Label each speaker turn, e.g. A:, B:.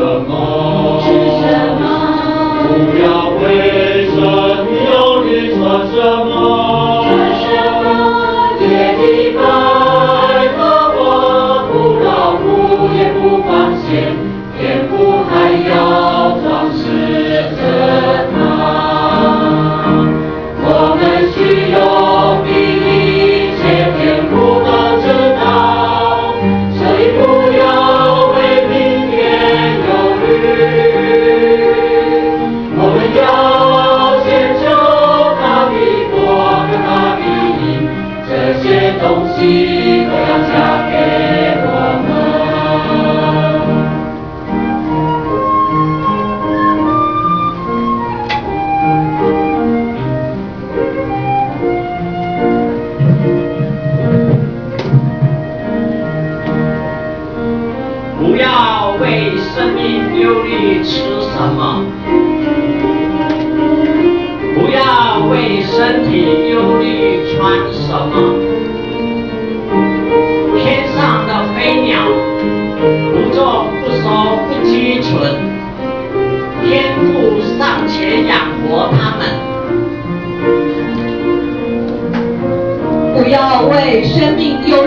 A: 么？
B: 吃什么？
A: 不要为生命忧虑穿什么？
B: 穿什么？野地百合花，不劳苦也不放闲，天父还要装饰着它。我们需用比一切天父都知道，所以不要为明天忧虑。我们要先求他的国和他的义，这些东西都要加给我们。
C: 不要为生命忧虑吃什么，不要为身体忧虑穿什么。天上的飞鸟，不种不收不积存，天父尚且养活它们。
D: 不要为生命忧